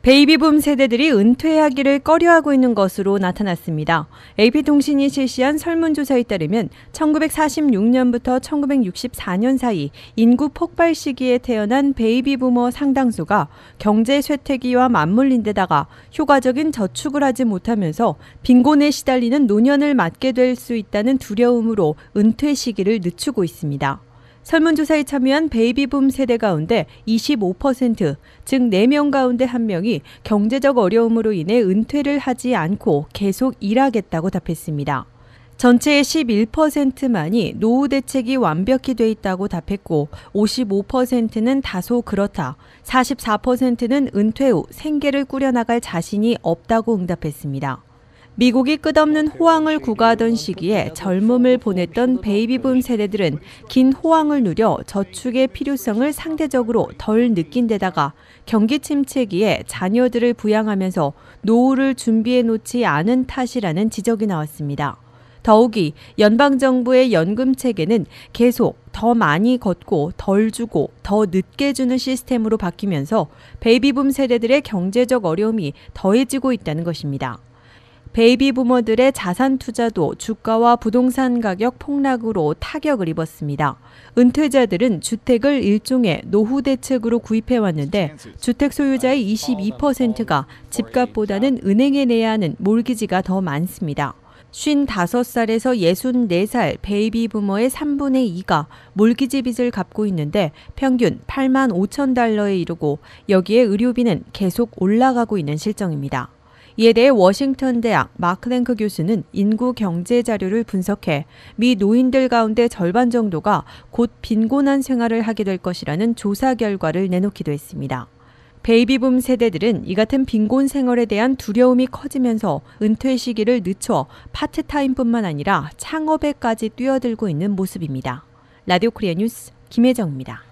베이비붐 세대들이 은퇴하기를 꺼려하고 있는 것으로 나타났습니다. AP통신이 실시한 설문조사에 따르면 1946년부터 1964년 사이 인구 폭발 시기에 태어난 베이비부머 상당수가 경제 쇠퇴기와 맞물린 데다가 효과적인 저축을 하지 못하면서 빈곤에 시달리는 노년을 맞게 될 수 있다는 두려움으로 은퇴 시기를 늦추고 있습니다. 설문조사에 참여한 베이비붐 세대 가운데 25%, 즉 4명 가운데 1명이 경제적 어려움으로 인해 은퇴를 하지 않고 계속 일하겠다고 답했습니다. 전체의 11%만이 노후 대책이 완벽히 돼 있다고 답했고 55%는 다소 그렇다, 44%는 은퇴 후 생계를 꾸려나갈 자신이 없다고 응답했습니다. 미국이 끝없는 호황을 구가하던 시기에 젊음을 보냈던 베이비붐 세대들은 긴 호황을 누려 저축의 필요성을 상대적으로 덜 느낀 데다가 경기 침체기에 자녀들을 부양하면서 노후를 준비해 놓지 않은 탓이라는 지적이 나왔습니다. 더욱이 연방정부의 연금 체계는 계속 더 많이 걷고 덜 주고 더 늦게 주는 시스템으로 바뀌면서 베이비붐 세대들의 경제적 어려움이 더해지고 있다는 것입니다. 베이비부머들의 자산 투자도 주가와 부동산 가격 폭락으로 타격을 입었습니다. 은퇴자들은 주택을 일종의 노후 대책으로 구입해왔는데 주택 소유자의 22%가 집값보다는 은행에 내야 하는 몰기지가 더 많습니다. 55살에서 64살 베이비부머의 3분의 2가 몰기지 빚을 갚고 있는데 평균 8만 5천 달러에 이르고 여기에 의료비는 계속 올라가고 있는 실정입니다. 이에 대해 워싱턴 대학 마크랭크 교수는 인구 경제 자료를 분석해 미 노인들 가운데 절반 정도가 곧 빈곤한 생활을 하게 될 것이라는 조사 결과를 내놓기도 했습니다. 베이비붐 세대들은 이 같은 빈곤 생활에 대한 두려움이 커지면서 은퇴 시기를 늦춰 파트타임뿐만 아니라 창업에까지 뛰어들고 있는 모습입니다. 라디오 코리아 뉴스 김혜정입니다.